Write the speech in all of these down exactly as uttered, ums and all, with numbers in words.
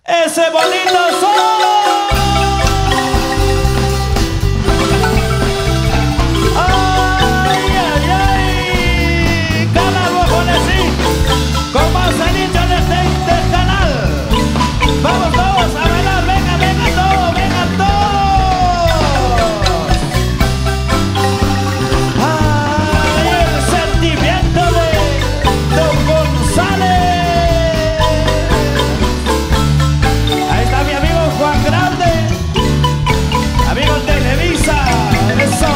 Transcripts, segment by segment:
ese bonito son. Ay, ay, ay, canal Bojonesí, con más anillos de este del canal. Vamos todos a bailar, venga, venga todos, venga todos. Ay, el sentimiento de Don González. Ahí está mi amigo Juan Grande, amigo Televisa, eso.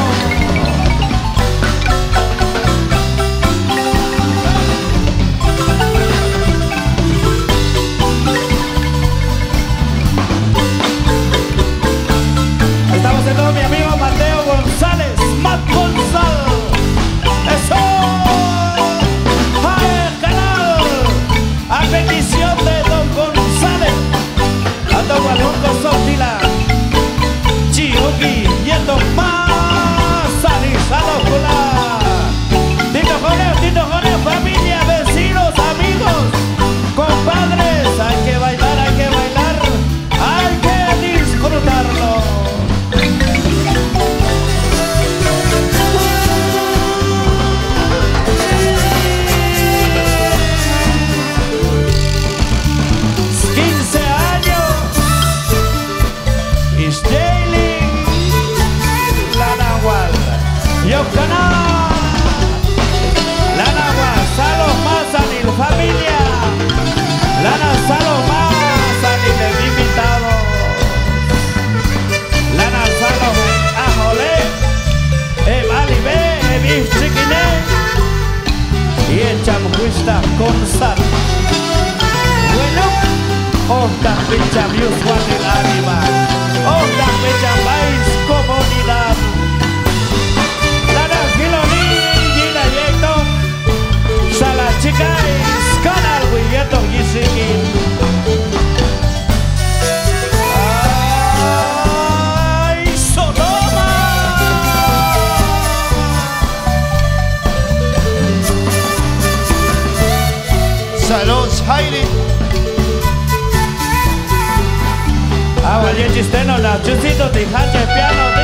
Estamos en todo mi amigo Mateo González, Matt González, eso. ¡Ay, el canal! A petición de Don González, a Don Guadalupe Sotila, Chioki y el Don Más Alisado Jula. Tito Jone, Tito Jone, familia, vecinos, amigos, compadres, hay que bailar, hay que bailar, hay que disfrutarlo. quince años y Jailing la Nahual Yocana la Nahual Salos Mazanil familia Lana Salos Mazanil el invitado Lana Salos Ajolé el Alibé el Bif Chiquiné y el Chamuista con sal. Bueno, Osta Pecha Biuswan el animal, Osta Pecha País Comunidad. Lana Giloni, Gina Yeton, Sala Chicais, Canal Guilleto Gisikin. Ay, Sodoma. Saludos, Jairi. Agua y chisteno, la chusito, tijache, piano, di.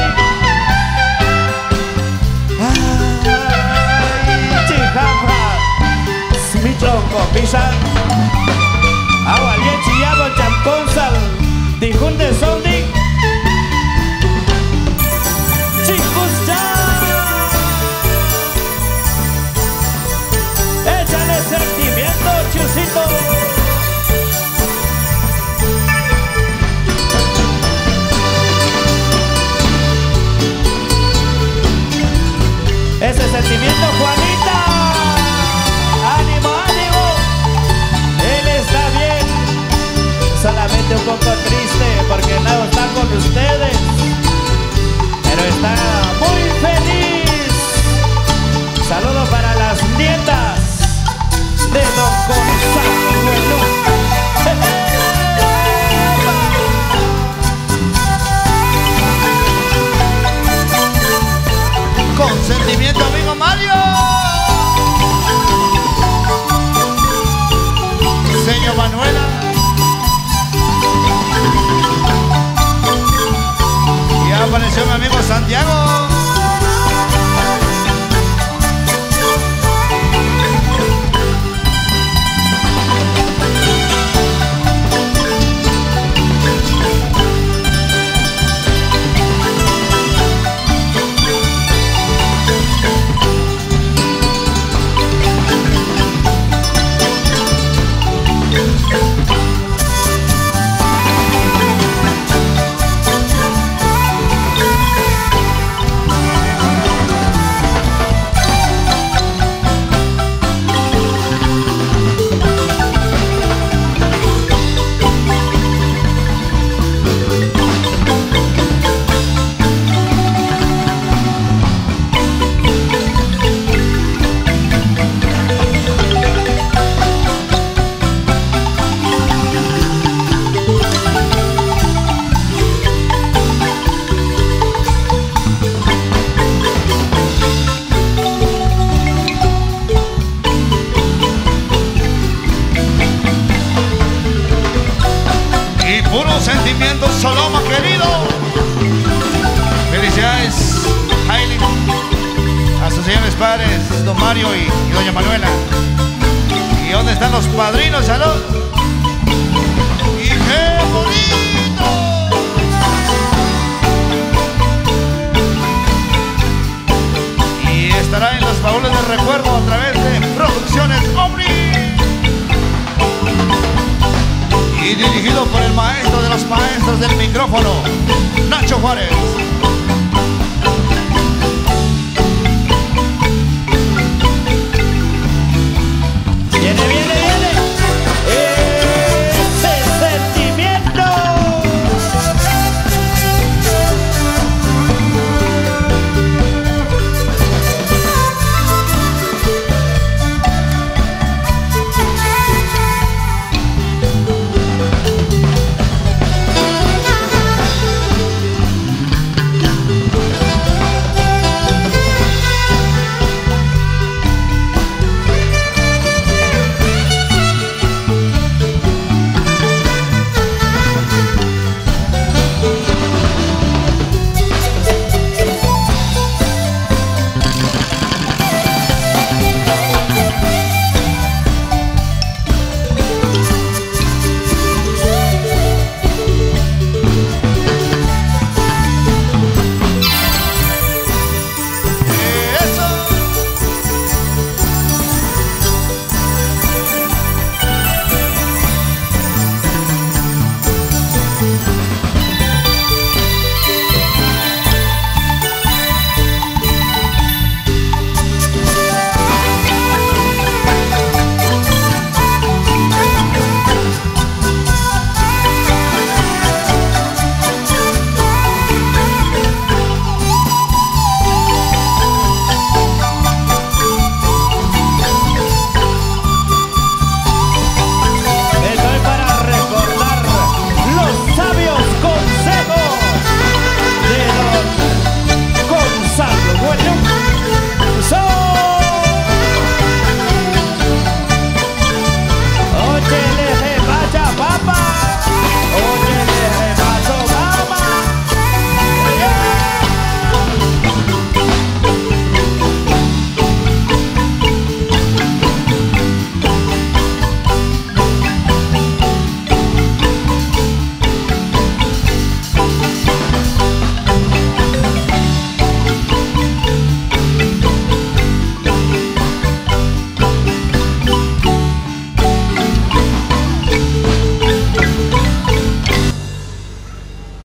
Ay, chijamba, smichongo, pisa. Agua y chillabo, champonsal, dijunde sondi. Chicos, ya. Échale sentimiento, chusito. Ese sentimiento, Juanita. Ánimo, ánimo. Él está bien. Solamente un poco triste porque no está con ustedes. Pero está muy feliz. Saludos para las nietas de Don Gonzalo. Con sentimiento, amigo Mario. Señor Manuela. Y apareció mi amigo Santiago. Consentimiento Soloma, querido. Felicidades, Hailey. A sus señores padres, don Mario y, y doña Manuela. ¿Y dónde están los padrinos? ¡Salud! ¡Y qué bonito! Y estará en los baúles de recuerdo a través de Producciones Omni. Y dirigido por el maestro de los maestros del micrófono, Nacho Juárez. Viene bien.